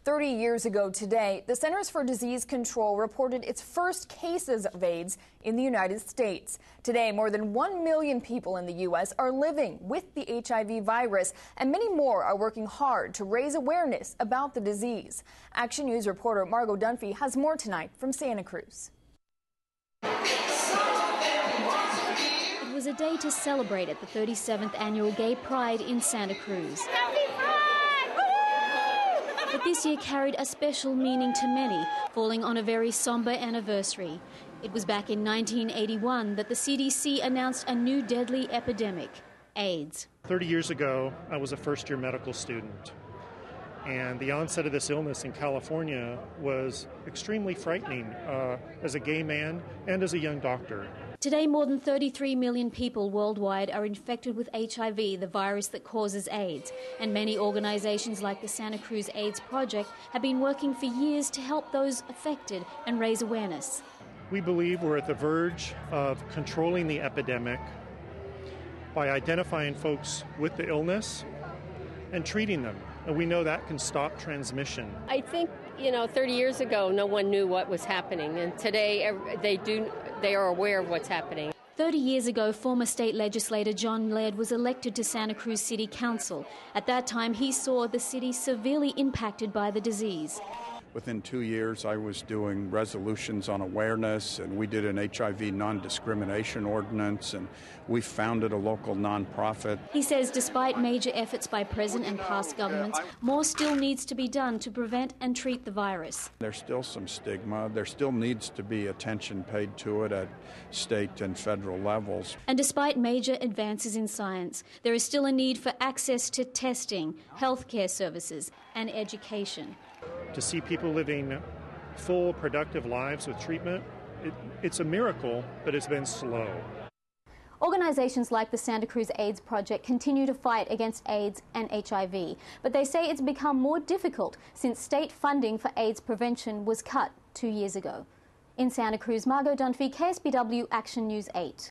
30 years ago today, the Centers for Disease Control reported its first cases of AIDS in the United States. Today, more than 1 million people in the U.S. are living with the HIV virus, and many more are working hard to raise awareness about the disease. Action News reporter Margot Dunphy has more tonight from Santa Cruz. It was a day to celebrate at the 37th Annual Gay Pride in Santa Cruz. But this year carried a special meaning to many, falling on a very sombre anniversary. It was back in 1981 that the CDC announced a new deadly epidemic, AIDS. 30 years ago, I was a first-year medical student, and the onset of this illness in California was extremely frightening as a gay man and as a young doctor. Today, more than 33 million people worldwide are infected with HIV, the virus that causes AIDS, and many organisations like the Santa Cruz AIDS Project have been working for years to help those affected and raise awareness. We believe we're at the verge of controlling the epidemic by identifying folks with the illness and treating them, and we know that can stop transmission. I think, 30 years ago, no one knew what was happening, and today they are aware of what's happening. 30 years ago, former state legislator John Laird was elected to Santa Cruz City Council. At that time, he saw the city severely impacted by the disease. Within 2 years, I was doing resolutions on awareness, and we did an HIV non-discrimination ordinance, and we founded a local nonprofit. He says despite major efforts by present and past governments, more still needs to be done to prevent and treat the virus. There's still some stigma. There still needs to be attention paid to it at state and federal levels. And despite major advances in science, there is still a need for access to testing, healthcare services, and education. To see people living full, productive lives with treatment, it's a miracle, but it's been slow. Organisations like the Santa Cruz AIDS Project continue to fight against AIDS and HIV, but they say it's become more difficult since state funding for AIDS prevention was cut 2 years ago. In Santa Cruz, Margot Dunphy, KSBW Action News 8.